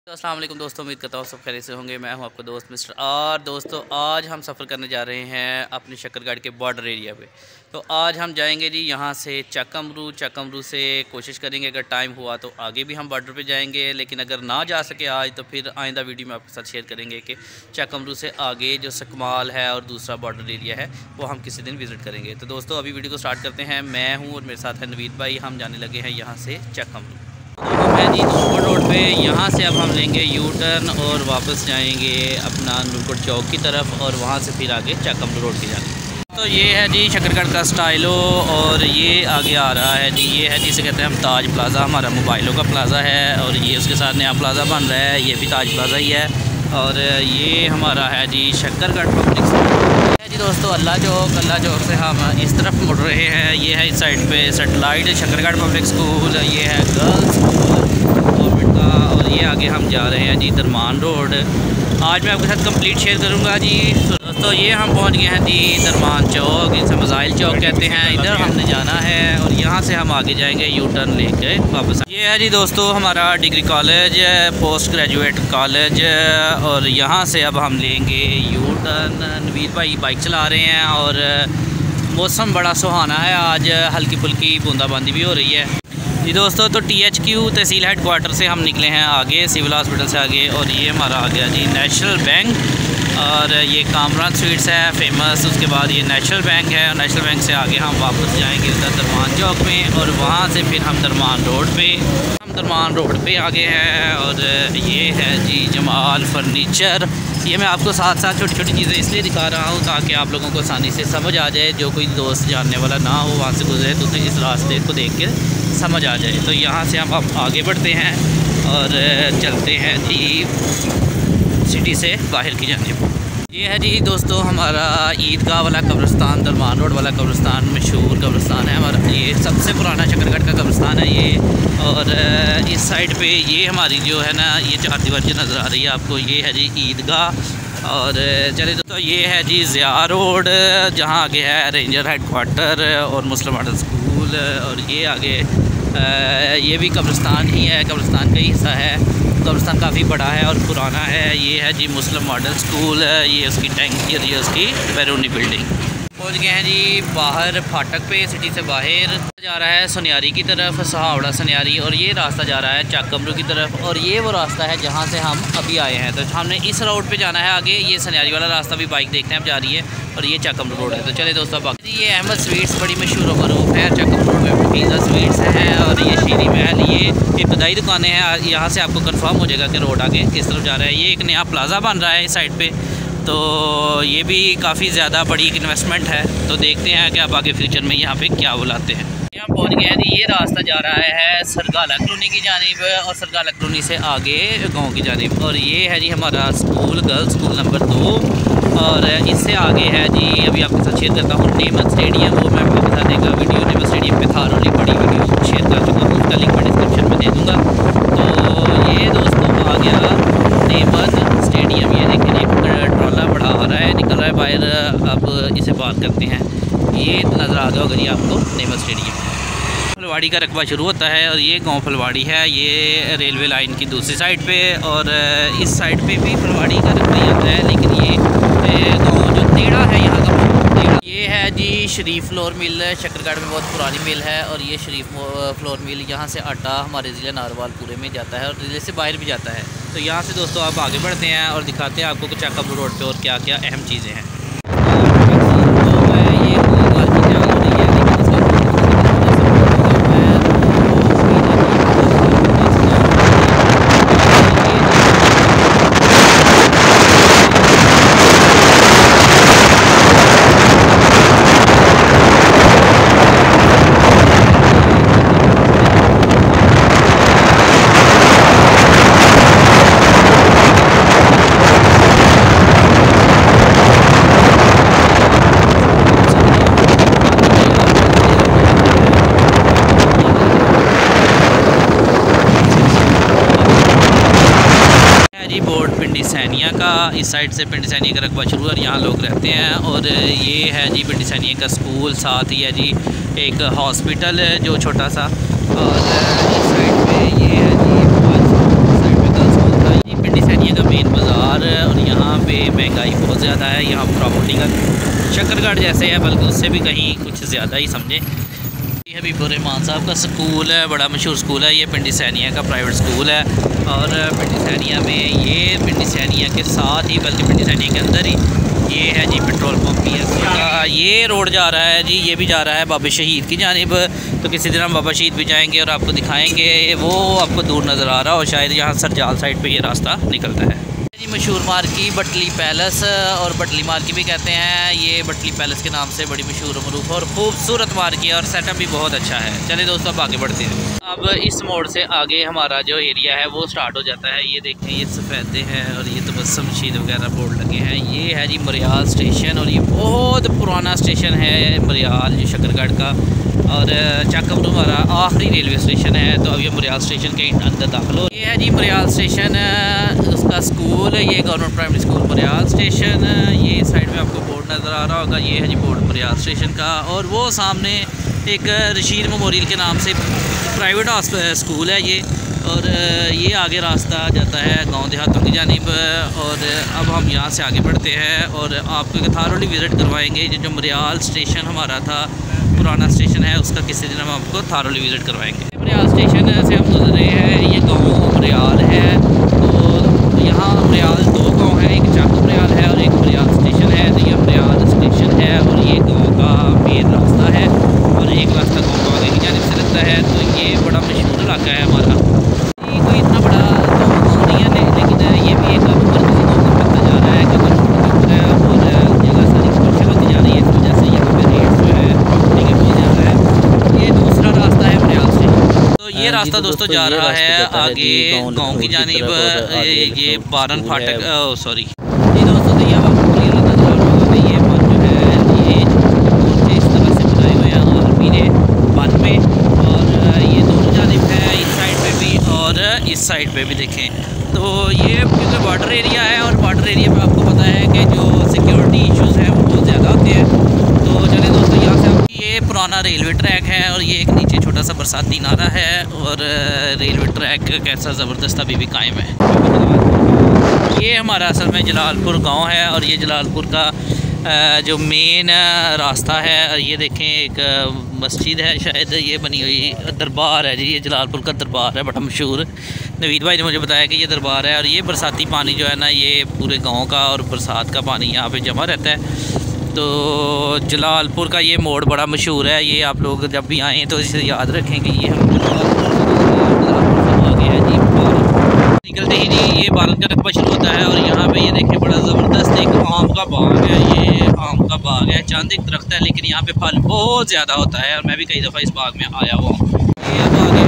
तो अस्सलाम वालेकुम दोस्तों, उम्मीद करता हूँ सब खैरियत से होंगे। मैं हूँ आपका दोस्त मिस्टर और दोस्तों आज हम सफ़र करने जा रहे हैं अपनी शक्करगढ़ के बॉर्डर एरिया पे। तो आज हम जाएंगे जी यहाँ से चकमरू से कोशिश करेंगे, अगर टाइम हुआ तो आगे भी हम बॉर्डर पे जाएंगे, लेकिन अगर ना जा सके आज तो फिर आइंदा वीडियो में आपके साथ शेयर करेंगे कि चकमरू से आगे जो सकमाल है और दूसरा बॉर्डर एरिया है वो हम किसी दिन विज़िट करेंगे। तो दोस्तों अभी वीडियो को स्टार्ट करते हैं। मैं हूँ और मेरे साथ है नवीद भाई। हम जाने लगे हैं यहाँ से चकमरू। हम हैं जी नूरकोट रोड पे। यहाँ से अब हम लेंगे यू टर्न और वापस जाएंगे अपना नूरकोट चौक की तरफ और वहाँ से फिर आगे चकमरू रोड की जाएंगे। तो ये है जी शक्करगढ़ का स्टाइलो और ये आगे आ रहा है जी, ये है जिसे कहते हैं हम ताज प्लाज़ा। हमारा मोबाइलों का प्लाज़ा है और ये उसके साथ नया प्लाज़ा बन रहा है, ये भी ताज प्लाज़ा ही है। और ये हमारा है जी शक्करगढ़ पब्लिक स्कूल है जी दोस्तों। अल्लाह चौक से हम इस तरफ मुड़ रहे हैं। ये है इस साइड पे सेटेलाइट शक्करगढ़ पब्लिक स्कूल, ये है गर्ल्स स्कूल गवर्नमेंट का, और ये आगे हम जा रहे हैं जी दरमान रोड। आज मैं आपके साथ कंप्लीट शेयर करूंगा जी। दोस्तों ये हम पहुंच गए हैं जी दरमान चौक, इसे मज़ाइल चौक कहते हैं। इधर हमने जाना है और यहाँ से हम आगे जाएंगे यू टर्न लेके वापस। ये है जी दोस्तों हमारा degree college, post graduate college, और यहाँ से अब हम लेंगे यू टर्न। नवीद भाई बाइक चला रहे हैं और मौसम बड़ा सुहाना है आज, हल्की फुल्की बूंदाबांदी भी हो रही है जी दोस्तों। तो THQ तहसील हेड क्वार्टर से हम निकले हैं आगे, सिविल हॉस्पिटल से आगे, और ये हमारा आ गया जी नेशनल बैंक, और ये कामरान स्वीट्स है फेमस। उसके बाद ये नेशनल बैंक है, और नेशनल बैंक से आगे हम वापस जाएंगे उधर दरमान चौक में, और वहाँ से फिर हम दरमान रोड पे आगे हैं। और ये है जी जमाल फर्नीचर। ये मैं आपको साथ साथ छोटी छोटी चीज़ें इसलिए दिखा रहा हूँ ताकि आप लोगों को आसानी से समझ आ जाए। जो कोई दोस्त जानने वाला ना हो वहाँ से गुजरे तो उसे इस रास्ते को देख के समझ आ जाए। तो यहाँ से हम अब आगे बढ़ते हैं और चलते हैं जी सिटी से बाहर की जानिब। ये है जी दोस्तों हमारा ईदगाह वाला कब्रिस्तान, दरमान रोड वाला कब्रिस्तान, मशहूर कब्रिस्तान है हमारा। ये सबसे पुराना शक्करगढ़ का कब्रिस्तान है ये। और इस साइड पे ये हमारी जो है ना, ये चार दीवार जो नज़र आ रही है आपको, ये है जी ईदगाह। और चलिए दोस्तों ये है जी ज़िया रोड, जहाँ आगे है रेंजर हेड क्वार्टर और मुस्लिम मॉडल स्कूल। और ये आगे ये भी कब्रिस्तान ही है, कब्रिस्तान का ही हिस्सा है। कब्रिस्तान काफ़ी बड़ा है और पुराना है। ये है जी मुस्लिम मॉडल स्कूल, ये उसकी टैंकी और ये उसकी बैरूनी बिल्डिंग। पहुंच गए हैं जी बाहर फाटक पे, सिटी से बाहर जा रहा है सुनियारी की तरफ, सहावड़ा सुनियारी, और ये रास्ता जा रहा है चकमरू की तरफ। और ये वो रास्ता है जहाँ से हम अभी आए हैं। तो हमने इस रोड पे जाना है आगे। ये सुनियारी वाला रास्ता भी बाइक देखने अब जा रही है, और ये चकमरू रोड है। तो चले दोस्तों बाकी ये अहमद स्वीट्स बड़ी मशहूर व मरूफ है चकमरू रोड में, पिज़्ज़ा स्वीट्स हैं, और ये शीरी महल, ये इब्तदाई दुकानें हैं। यहाँ से आपको कन्फर्म हो जाएगा कि रोड आगे किस तरफ जा रहा है। ये एक नया प्लाज़ा बन रहा है इस साइड पर, तो ये भी काफ़ी ज़्यादा बड़ी एक इन्वेस्टमेंट है। तो देखते हैं कि आप आगे फ्यूचर में यहाँ पे क्या बुलाते हैं। यहाँ पहुँच गए हैं जी। ये रास्ता जा रहा है सरगाला कॉलोनी की जानिब और सरगाला कॉलोनी से आगे गांव की जानिब। और ये है जी हमारा स्कूल, गर्ल्स स्कूल नंबर 2। और इससे आगे है जी, अभी आपके साथ शेयर करता हूँ नेमत स्टेडियम। वो मैं आपके साथ एक वीडियो नेमत स्टेडियम पे था, रोली बड़ी वीडियो शेयर कर चुका हूँ, उसका लिंक मैं डिस्क्रिप्शन में दे दूँगा। तो ये दोस्तों आ गया नेमत स्टेडियम। ये देखिए ट्रॉला बड़ा आ रहा है, निकल रहा है बाहर। अब इसे बात करते हैं। ये नज़र आ गया होगा जी आपको नेमत स्टेडियम। फलवाड़ी का रकबा शुरू होता है और ये गांव फलवाड़ी है, ये रेलवे लाइन की दूसरी साइड पे। और इस साइड पे भी फलवाड़ी का रकबा ही आता है, लेकिन ये गांव जो टेढ़ा है यहाँ का टेढ़ा। ये है जी शरीफ फ्लोर मिल, शक्करगढ़ में बहुत पुरानी मिल है। और ये शरीफ फ्लोर मिल, यहाँ से आटा हमारे ज़िले नारवाल पूरे में जाता है और ज़िले से बाहर भी जाता है। तो यहाँ से दोस्तों आप आगे बढ़ते हैं और दिखाते हैं आपको कि चकमरू रोड पे और क्या क्या अहम चीज़ें हैं। बोर्ड पिंडी सैनिया का, इस साइड से पिंडी सैनिया का रकबा शुरू है और यहाँ लोग रहते हैं। और ये है जी पिंडी सैनिया का स्कूल, साथ ही है जी एक हॉस्पिटल है जो छोटा सा। और इस साइड पे ये है जी साइड पे गर्ल्स स्कूल था, पिंडी सैनिया का मेन बाज़ार, और यहाँ पे महंगाई बहुत ज़्यादा है। यहाँ प्रॉपर्टी का शक्करगढ़ जैसे है, बल्कि उससे भी कहीं कुछ ज़्यादा ही समझे। ये हबीबुर रहमान साहब का स्कूल है, बड़ा मशहूर स्कूल है ये, पिंडी सैनिया का प्राइवेट स्कूल है। और पिंडी सैनिया में ये पिंडी सैनिया के साथ ही, बल्कि पिंडी सैनिया के अंदर ही ये है जी पेट्रोल पंप भी है। ये रोड जा रहा है जी, ये भी जा रहा है बाबा शहीद की जानिब। तो किसी दिन हम बाबा शहीद भी जाएंगे और आपको दिखाएंगे। वो आपको दूर नज़र आ रहा हो शायद, यहाँ सरजाल साइड पे ये रास्ता निकलता है जी। मशहूर मार्की बटली पैलेस, और बटली मार्की भी कहते हैं। ये बटली पैलेस के नाम से बड़ी मशहूर मरूफ और ख़ूबसूरत मार्की है, और सेटअप भी बहुत अच्छा है। चलिए दोस्तों अब आगे बढ़ते हैं। अब इस मोड़ से आगे हमारा जो एरिया है वो स्टार्ट हो जाता है। ये देखें, ये सफ़ेदे हैं और ये तबस्सुम मशीद वगैरह बोर्ड लगे हैं। ये है जी मरियाल स्टेशन, और ये बहुत पुराना स्टेशन है मरियाल जी शक्करगढ़ का। और चकमरू हमारा आखिरी रेलवे स्टेशन है। तो अब ये मरियाल स्टेशन के अंदर दाखिल हो। ये है जी मरियाल स्टेशन, उसका स्कूल है, ये government primary school Mariyal station. ये साइड में आपको बोर्ड नज़र आ रहा होगा, ये है जी बोर्ड मरियाल स्टेशन का। और वो सामने एक रशीद मेमोरियल के नाम से प्राइवेट स्कूल है ये। और ये आगे रास्ता जाता है गांव देहातों की जानिब। और अब हम यहाँ से आगे बढ़ते हैं और आपको एक थारोली विज़िट करवाएंगे। जो मरियाल स्टेशन हमारा था, पुराना स्टेशन है, उसका किसी दिन हम आपको थारोली विज़िट करवाएंगे। मरियाल स्टेशन से हम गुजर रहे हैं, ये गाँव मरियाल है। तो यहाँ मरियाल दो गाँव हैं, एक चक मरियाल है और एक मरियाल स्टेशन है। तो ये मरियाल स्टेशन है और ये गाँव का मेन रास्ता है, और एक रास्ता गाँव को आगे की जानिब से लगता है। तो ये बड़ा मशहूर इलाका है हमारा। ये कोई इतना बड़ा गाँव नहीं है, लेकिन ये भी एक मरकज़ी गाँव में लगता जा रहा है, क्योंकि रोड के ऊपर है और जगह सारी कमर्शियल होती जा रही है। इस वजह से यहाँ पे रेट जो है प्रॉपर्टी के बहुत ज़्यादा है। ये दूसरा रास्ता है मरियाल स्टेशन। तो ये रास्ता दोस्तों जा रहा है आगे गाँव की जानिब, ये बारन फाटक, सॉरी जी दोस्तों। तो ये आपको क्लियर नज़र आ रहा होगा, ये बन जो है ये मोर्चे इस तरह से बनाए हुए हैं आर्मी ने बन में। और ये दोनों जानिब है, इस साइड पे भी और इस साइड पे भी देखें। तो ये क्योंकि बॉर्डर एरिया है, और बॉर्डर एरिया में आपको पता है कि जो सिक्योरिटी इश्यूज़ हैं वो बहुत ज़्यादा होते हैं। तो चलिए दोस्तों, यहाँ से ये पुराना रेलवे ट्रैक है, और ये एक नीचे छोटा सा बरसाती नाला है। और रेलवे ट्रैक कैसा ज़बरदस्त अभी भी कायम है। ये हमारा असल में जलालपुर गांव है, और ये जलालपुर का जो मेन रास्ता है। ये देखें, एक मस्जिद है शायद ये बनी हुई, दरबार है जी, ये जलालपुर का दरबार है, बड़ा मशहूर। नवीद भाई ने मुझे बताया कि ये दरबार है। और ये बरसाती पानी जो है ना, ये पूरे गांव का और बरसात का पानी यहाँ पे जमा रहता है। तो जलालपुर का ये मोड़ बड़ा मशहूर है। ये आप लोग जब भी आएँ तो इसे याद रखें कि ये हम आगे है जी बारन। निकलते ही जी ये बारन का रकबा शुरू होता है, और यहाँ पे ये देखें बड़ा ज़बरदस्त एक आम का बाग है। ये आम का बाग है, चंद एक दरख्त है, लेकिन यहाँ पे फल बहुत ज़्यादा होता है, और मैं भी कई दफ़ा इस बाग में आया हुआ हूँ। ये अब आगे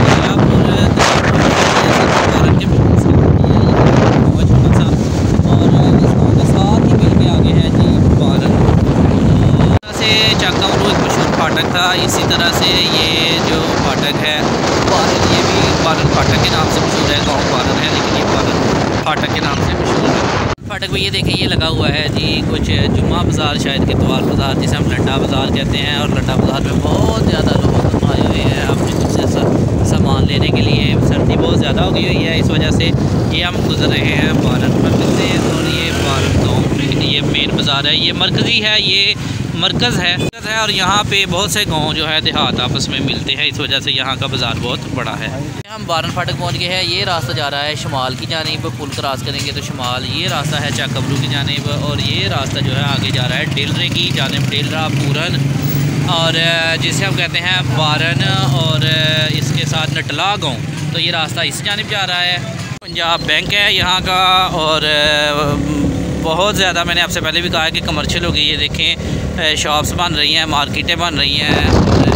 बारन के छोटा सा, और इसके साथ ही मिल के आगे है जी बारन। से चकमरू एक मशहूर फाटक था, इसी तरह से ये जो फाटक है बारन, ये भी बारन फाटक के नाम से मशहूर है। गांव बारन है, लेकिन ये बारन फाटक के नाम से मशहूर है। फाटक में ये देखें, ये लगा हुआ है जी कुछ जुम्मा बाज़ार, शायद के द्वार बाज़ार, जिसे हम लड्डा बाज़ार कहते हैं। और लड्डा बाज़ार में बहुत ज़्यादा लोग आए हुए हैं अपने कुछ सामान लेने के लिए। सर्दी बहुत ज़्यादा हो गई हुई है, इस वजह से ये हम गुजर रहे हैं बारन मरकज़ से। और ये बारन गाँव में ये मेन बाज़ार है, ये मरकज़ी है, ये मरकज़ है। और यहाँ पे बहुत से गांव जो है देहात आपस में मिलते हैं, इस वजह से यहाँ का बाज़ार बहुत बड़ा है। हम बारन फाटक पहुँच गए हैं। ये रास्ता जा रहा है शमाल की जानिब, पुल क्रॉस करेंगे तो शमाल ये रास्ता है चकमरू की जानिब। और ये रास्ता जो है आगे जा रहा है डेलरे की जानिब, डेलरा पूरन, और जिसे हम कहते हैं बारन, और इसके साथ नटला गाँव। तो ये रास्ता इस जानिब जा रहा है। पंजाब बैंक है यहाँ का, और बहुत ज़्यादा मैंने आपसे पहले भी कहा है कि कमर्शियल हो गई। ये देखें, शॉप्स बन रही हैं, मार्केटें बन रही हैं।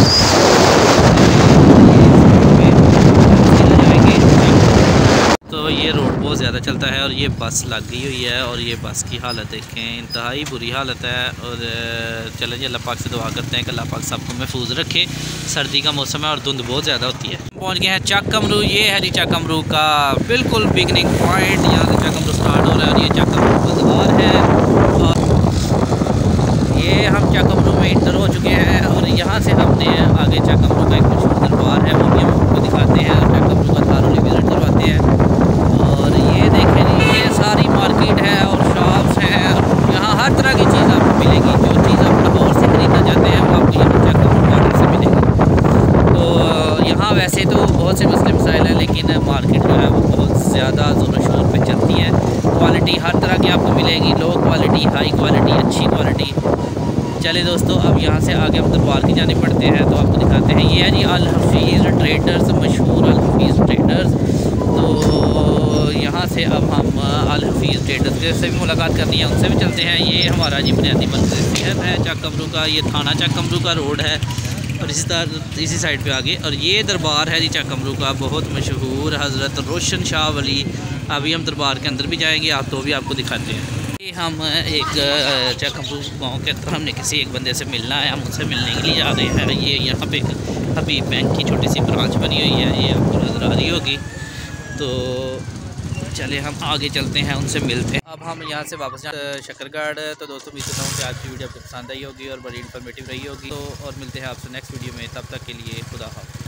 तो ये रोड बहुत ज़्यादा चलता है, और ये बस लग गई हुई है, और ये बस की हालत देखें, इंतहाई बुरी हालत है। और चलें जी, अल्लाह पाक से दुआ करते हैं कि अल्लाह पाक सबको महफूज रखे। सर्दी का मौसम है और धुंध बहुत ज़्यादा होती है। पहुंच गए हैं चकमरू। ये है जी चकमरू का बिल्कुल बिगनिंग पॉइंट, यहाँ से चकमरू स्टार्ट हो रहा है, और ये चकमरू बाज़ार है। और ये हम चकमरू में इंटर हो चुके हैं, और यहाँ से हमने आगे चकमरू का एक मशहूर दरबार है, वो भी हम आपको दिखाते हैं, और चकमरू का थारोली विज़िट करवाते हैं। और ये क्वालिटी हर तरह की आपको मिलेगी, लो क्वालिटी, हाई क्वालिटी, अच्छी क्वालिटी। चले दोस्तों, अब यहाँ से आगे हम दरबार की जाने पड़ते हैं, तो आपको दिखाते हैं। ये है जी अल हफीज़ ट्रेडर्स, मशहूर अल हफीज़ ट्रेडर्स। तो यहाँ से अब हम अल हफीज़ ट्रेडर्स से भी मुलाकात करनी है, उनसे भी चलते हैं। ये हमारा जी बुनियादी मरकज़ शहर है चकमरू का, ये थाना चकमरू का रोड है, और इसी साइड पे आगे। और ये दरबार है जी चकमरू का बहुत मशहूर हज़रत रोशन शाह वली। अभी हम दरबार के अंदर भी जाएंगे, आप तो भी आपको दिखाते हैं। ये हम एक चकमरू गांव के अंदर हमने किसी एक बंदे से मिलना है, हम उनसे मिलने के लिए जा रहे हैं। ये यहाँ पे हबीब बैंक की छोटी सी ब्रांच बनी हुई है, ये आपको नज़र आ रही होगी। तो चले हम आगे चलते हैं, उनसे मिलते हैं। अब हम यहाँ से वापस शक्करगढ़। तो दोस्तों उम्मीद करता हूँ कि आज की वीडियो आपको पसंद आई होगी और बड़ी इन्फॉर्मेटिव रही होगी। तो और मिलते हैं आपसे नेक्स्ट वीडियो में, तब तक के लिए खुदा हाफ़िज़।